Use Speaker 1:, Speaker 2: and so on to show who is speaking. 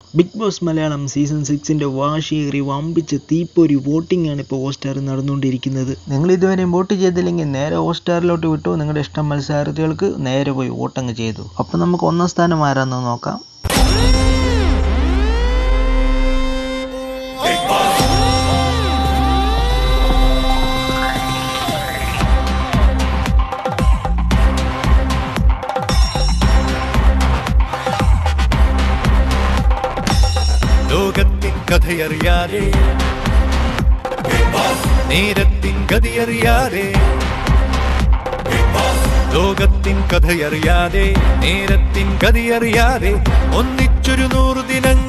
Speaker 1: Big Boss Malayalam season 6 വാശിയേറി വമ്പിച്ച തീപ്പൊരി വോട്ടിംഗ് ആണ് ഇപ്പോൾ ഹോട്ട്സ്റ്റാറിൽ നടന്നുകൊണ്ടിരിക്കുന്നത്. നിങ്ങൾ ഇതുവരെയും വോട്ട് ചെയ്തില്ലെങ്കിൽ നേരെ ഹോട്ട്സ്റ്റാറിലോട്ട് വിട്ടു. നിങ്ങളുടെ ഇഷ്ടം മത്സരാർത്ഥികൾക്ക് നേരെ പോയി വോട്ടങ്ങ് ചെയ്തു. അപ്പോൾ നമുക്ക് ഒന്നാം സ്ഥാനം ആരാന്ന് നോക്കാം.
Speaker 2: ലോകത്തിൻ കഥയറിയാതെ നേരത്തിൻ ഗതിയറിയാതെ ലോകത്തിൻ കഥയറിയാതെ നേരത്തിൻ ഗതിയറിയാതെ ഒന്നിച്ചൊരു 100 ദിനങ്ങൾ